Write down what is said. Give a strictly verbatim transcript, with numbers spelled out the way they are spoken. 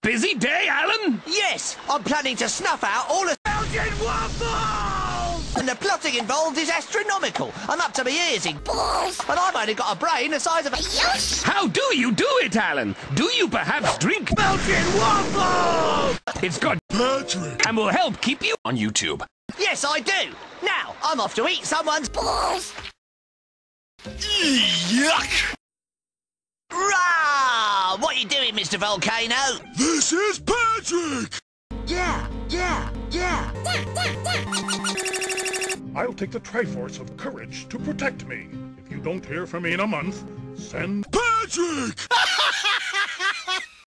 Busy day, Alan? Yes, I'm planning to snuff out all the Belgian waffles! And the plotting involved is astronomical. I'm up to my ears in balls, and I've only got a brain the size of a... How do you do it, Alan? Do you perhaps drink Belgian waffles? It's got Patrick! and will help keep you on YouTube. Yes, I do. Now, I'm off to eat someone's balls. Yuck! Rah! What are you doing, Mister Volcano? This is Patrick! Yeah, yeah, yeah. I'll take the Triforce of Courage to protect me. If you don't hear from me in a month, send Patrick!